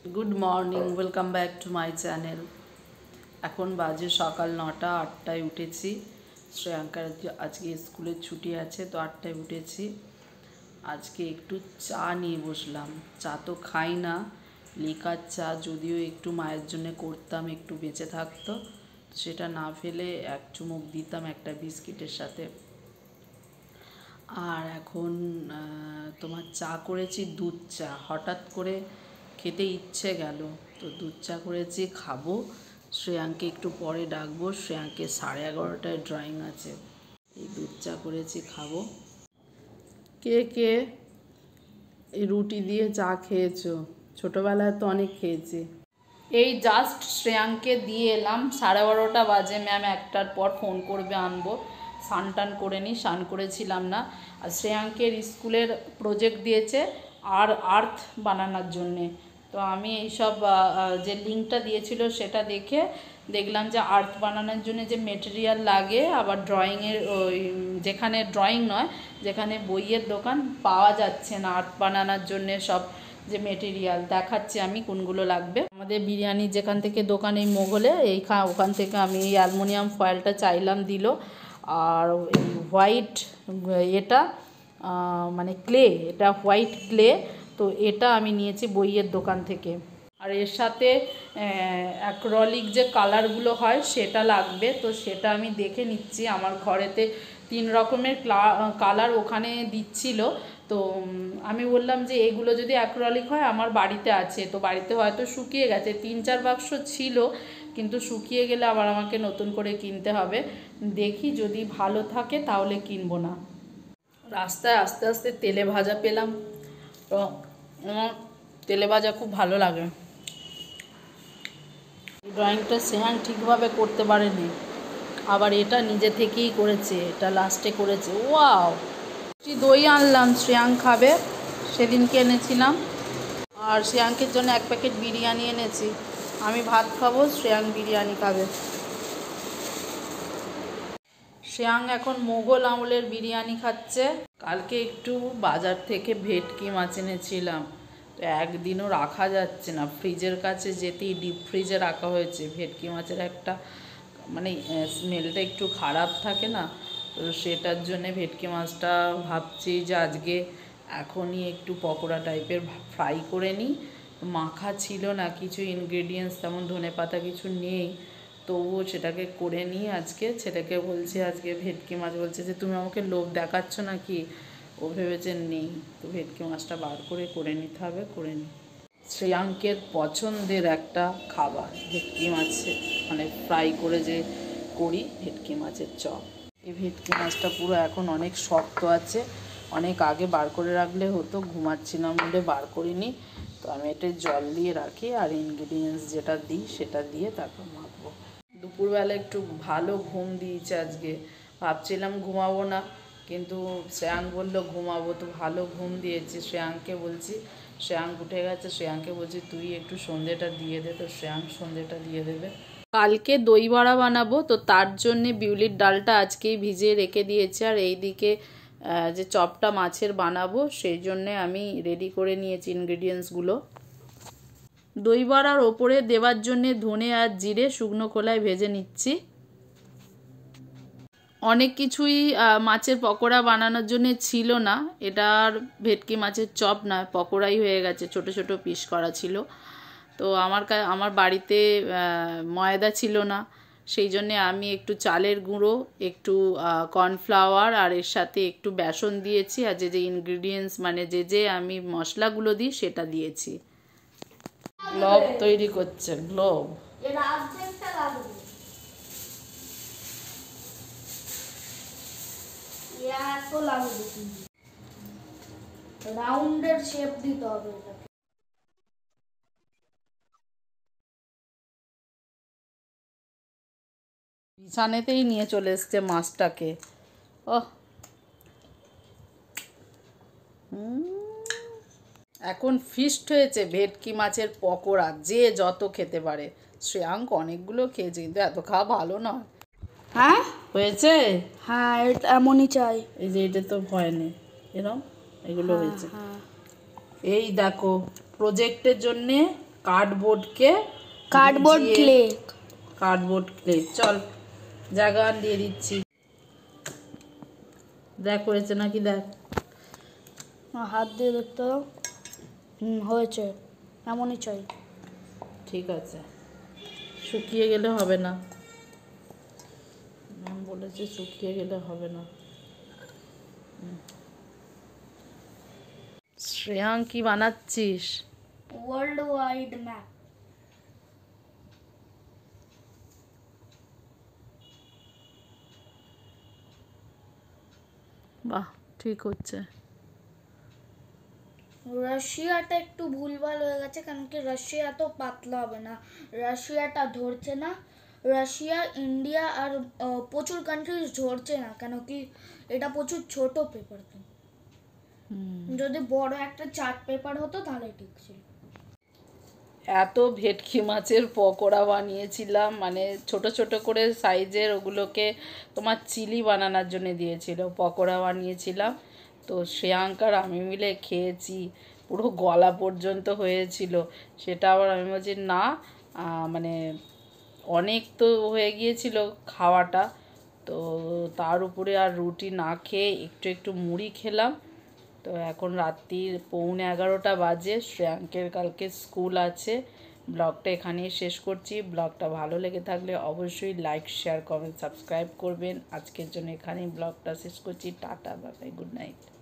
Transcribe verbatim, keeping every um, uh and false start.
Good morning, welcome back to my channel. এখন বাজে সকাল নটা, আটটায় উঠেছি। শ্রেয়াঙ্কার আজকে স্কুলের ছুটি আছে, তো আটটায় উঠেছি। আজকে একটু চা নিয়ে বসলাম। চা তো খাই না, লিকার চা, যদিও একটু মায়ের জন্য করতাম, একটু বেঁচে থাকতো, সেটা না ফেলে এক চুমুক দিতাম একটা বিস্কিটের সাথে। আর এখন তোমার চা করেছি দুধ চা, হঠাৎ করে খেতে ইচ্ছে গেল, তো দুধ চা করেছি, খাবো। শ্রেয়াঙ্কে একটু পরে ডাকবো, শ্রেয়াঙ্কে সাড়ে এগারোটায় ড্রয়িং আছে। এই দুধ চা করেছি, খাবো। কে কে এই রুটি দিয়ে চা খেয়েছো? ছোটোবেলায় তো অনেক খেয়েছি। এই জাস্ট শ্রেয়াঙ্কে দিয়ে এলাম, সাড়ে বারোটা বাজে। ম্যাম একটার পর ফোন করবে, আনবো। স্নান টান করে নিই, স্নান করেছিলাম না। আর শ্রেয়াঙ্কের স্কুলের প্রজেক্ট দিয়েছে আর আর্থ বানানোর জন্যে। তো আমি এইসব যে লিঙ্কটা দিয়েছিল সেটা দেখে দেখলাম যে আর্থ বানানোর জন্য যে মেটেরিয়াল লাগে, আবার ড্রয়িংয়ের ওই যেখানে ড্রয়িং নয়, যেখানে বইয়ের দোকান, পাওয়া যাচ্ছে না আর্থ বানানোর জন্যে সব যে মেটেরিয়াল দেখাচ্ছে আমি কোনগুলো লাগবে। আমাদের বিরিয়ানি যেখান থেকে দোকান, এই মোগলে, এই ওখান থেকে আমি এই অ্যালুমিনিয়াম ফয়েলটা চাইলাম, দিল। আর এই হোয়াইট এটা মানে ক্লে, এটা হোয়াইট ক্লে, তো এটা আমি নিয়েছি বইয়ের দোকান থেকে। আর এর সাথে অ্যাক্রিলিক যে কালারগুলো হয় সেটা লাগবে, তো সেটা আমি দেখে নিচ্ছি। আমার ঘরেতে তিন রকমের কালার ওখানে দিচ্ছিল, তো আমি বললাম যে এগুলো যদি অ্যাক্রিলিক হয় আমার বাড়িতে আছে, তো বাড়িতে হয়তো শুকিয়ে গেছে। তিন চার বাক্স ছিল, কিন্তু শুকিয়ে গেলে আবার আমাকে নতুন করে কিনতে হবে। দেখি যদি ভালো থাকে তাহলে কিনবো না। রাস্তায় আস্তে আস্তে তেলে ভাজা পেলাম, তো আমার তেলে ভাজা খুব ভালো লাগে। ড্রয়িংটা শ্রেয়াঙ্ক ঠিকভাবে করতে পারেনি, আবার এটা নিজে থেকেই করেছে, এটা লাস্টে করেছে। ওয়াও! দই আনলাম, শ্রেয়াঙ্ক খাবে, সেদিনকে এনেছিলাম। আর শ্রেয়াঙ্কের জন্য এক প্যাকেট বিরিয়ানি এনেছি। আমি ভাত খাবো, শ্রেয়াঙ্ক বিরিয়ানি খাবে। শ্রেয়াঙ্ক এখন মোগল আমলের বিরিয়ানি খাচ্ছে। কালকে একটু বাজার থেকে ভেটকি মাছ এনেছিলাম, তো একদিনও রাখা যাচ্ছে না, ফ্রিজের কাছে যেতেই ডিপ ফ্রিজে রাখা হয়েছে। ভেটকি মাছের একটা মানে স্মেলটা একটু খারাপ থাকে না, তো সেটার জন্যে ভেটকি মাছটা ভাবছি যে আজকে এখনই একটু পকোড়া টাইপের ফ্রাই করে নিই। মাখা ছিল না, কিছু ইনগ্রেডিয়েন্টস তেমন ধনে পাতা কিছু নেই, তবুও সেটাকে করে নিই আজকে। ছেলেকে বলছি আজকে ভেটকি মাছ, বলছে যে তুমি আমাকে লোভ দেখাচ্ছ নাকি, ও ভেবেছে নেই, তো ভেটকি মাছটা বার করে করে নিতে হবে, করে নিই। শ্রেয়াঙ্কের পছন্দের একটা খাবার ভেটকি মাছের মানে ফ্রাই করে যে করি, ভেটকি মাছের চপ। এই ভেটকি মাছটা পুরো এখন অনেক শক্ত আছে, অনেক আগে বার করে রাখলে হতো, ঘুমাচ্ছিলাম বলে বার করিনি। তো আমি এটা জল দিয়ে রাখি, আর ইনগ্রিডিয়েন্টস যেটা দিই সেটা দিয়ে তারপর মাখবো। দুপুরবেলা একটু ভালো ঘুম দিয়েছে আজকে, ভাবছিলাম ঘুমাবো না, কিন্তু শ্রেয়াঙ্ক বললো ঘুমাবো, তো ভালো ঘুম দিয়েছি। শ্রেয়াঙ্ককে বলছি, শ্রেয়াঙ্ক উঠে গেছে, শ্রেয়াঙ্ককে বলছি তুই একটু সন্ধেটা দিয়ে দে, তো শ্রেয়াঙ্ক সন্ধেটা দিয়ে দেবে। কালকে দই বড়া বানাবো, তো তার জন্যে বিউলির ডালটা আজকেই ভিজিয়ে রেখে দিয়েছে। আর এই দিকে যে চপটা মাছের বানাবো সেই জন্যে আমি রেডি করে নিয়েছি ইনগ্রিডিয়েন্টসগুলো। দই বড়ার ওপরে দেওয়ার জন্যে ধনে আর জিরে শুকনো খোলায় ভেজে নিচ্ছি। অনেক কিছুই মাছের পকোড়া বানানোর জন্য ছিল না, এটা আর ভেটকি মাছের চপ নয়, পকোড়াই হয়ে গেছে, ছোট ছোট পিস করা ছিল। তো আমার আমার বাড়িতে ময়দা ছিল না, সেই জন্যে আমি একটু চালের গুঁড়ো, একটু কর্নফ্লাওয়ার আর এর সাথে একটু বেসন দিয়েছি, আর যে যে ইনগ্রিডিয়েন্টস মানে যে যে আমি মশলাগুলো দিই সেটা দিয়েছি। গ্লোভ তৈরি করছে, গ্লোভ। রাউন্ডের শেপ দিতে হবে এটাকে। বিছানেতেই নিয়ে চলে এসছে মাছটাকে। ওহ, এখন ফিস্ট হয়েছে ভেটকি মাছের পকোড়া, যে যত খেতে পারে। শ্রেয়াঙ্ক অনেকগুলো খেয়েছে, কিন্তু এত খাওয়া ভালো নয়। হ্যাঁ হয়েছে, হ্যাঁ এটা এমনই চাই। এই যে এটা তো ভয় নেই, এরকম এগুলো হয়েছে। এই দেখো, প্রজেক্টের জন্যে কার্ডবোর্ডকে কার্ডবোর্ড ক্লে কার্ডবোর্ড ক্লে চল জায়গা দিয়ে দিচ্ছি। দেখ হয়েছে নাকি দেখ, হাত দিয়ে দেখতে দাও। হুম হয়েছে, এমনই চাই। ঠিক আছে, শুকিয়ে গেলে হবে না, ম্যাম বলেছে শুকিয়ে গেলে হবে না। শ্রেয়াং কি বানাচ্ছিস? World wide map. বাহ ঠিক হচ্ছে। রাশিয়াটা একটু ভুলভাল হয়ে গেছে, কারণ কি রাশিয়া তো পাতলা হবে না, রাশিয়াটা ধরছে না। রাশিয়া, ইন্ডিয়া আর আহ, প্রচুর কান্ট্রিজ ধরছে না, কেন কি এটা প্রচুর ছোট পেপার। তো যদি বড় একটা চার্ট পেপার হতো তাহলে ঠিক ছিল। এত ভেটকি মাছের পকোড়া বানিয়েছিলাম, মানে ছোট ছোট করে সাইজের, ওগুলোকে তোমার চিলি বানানোর জন্য দিয়েছিল, পকোড়া বানিয়েছিলাম। তো শ্রেয়াঙ্কার আমি মিলে খেয়েছি, পুরো গলা পর্যন্ত হয়েছিল। সেটা আবার আমি বলছি না, মানে অনেক তো হয়ে গিয়েছিল খাওয়াটা, তো তার উপরে আর রুটি না খেয়ে একটু একটু মুড়ি খেলাম। তো এখন রাত্রির পৌনে এগারোটা বাজে, শ্রেয়াঙ্কের কালকে স্কুল আছে। ব্লগটা এখানেই শেষ করছি। ব্লগটা ভালো লেগে থাকলে অবশ্যই লাইক, শেয়ার, কমেন্ট, সাবস্ক্রাইব করবেন। আজকের জন্য এখানেই ব্লগটা শেষ করছি। Tata, bye bye, good night.